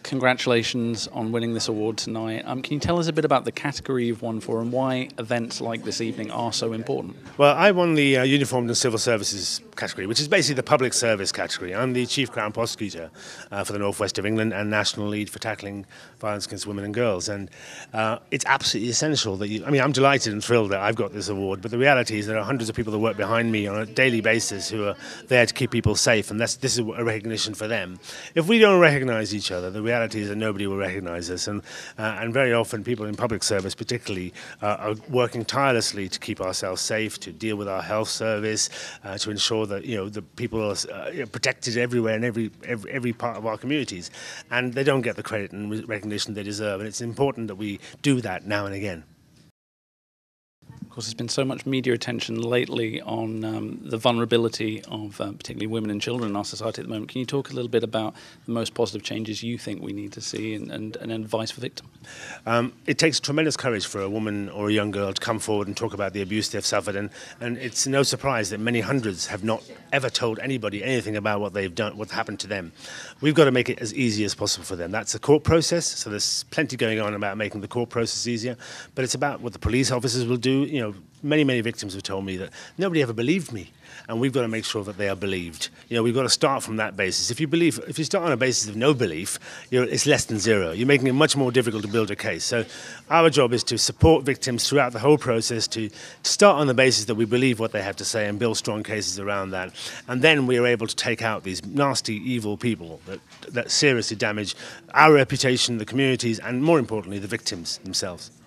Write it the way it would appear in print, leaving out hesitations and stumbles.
congratulations on winning this award tonight. Can you tell us a bit about the category you've won for and why events like this evening are so important? Well, I won the Uniformed and Civil Services category, which is basically the public service category. I'm the Chief Crown Prosecutor for the North West of England and National Lead for tackling violence against women and girls. And it's absolutely essential that I'm delighted and thrilled that I've got this award, but the reality is there are hundreds of people that work behind me on a daily basis who are there to keep people safe, and this is a recognition for them. If we don't recognise each other, the reality is that nobody will recognise us, and very often people in public service particularly are working tirelessly to keep ourselves safe, to deal with our health service, to ensure that the people are protected everywhere in every part of our communities, and they don't get the credit and recognition they deserve, and it's important that we do that now and again. Of course, there's been so much media attention lately on the vulnerability of particularly women and children in our society at the moment. Can you talk a little bit about the most positive changes you think we need to see and advice for victims? It takes tremendous courage for a woman or a young girl to come forward and talk about the abuse they've suffered, and it's no surprise that many hundreds have not ever told anybody anything about what they've done, what happened to them. We've got to make it as easy as possible for them. That's a court process, so there's plenty going on about making the court process easier, but it's about what the police officers will do. Many victims have told me that nobody ever believed me, and we've got to make sure that they are believed. We've got to start from that basis. If you start on a basis of no belief, it's less than zero. You're making it much more difficult to build a case. So our job is to support victims throughout the whole process, to start on the basis that we believe what they have to say and build strong cases around that. And then we are able to take out these nasty, evil people that seriously damage our reputation, the communities, and more importantly, the victims themselves.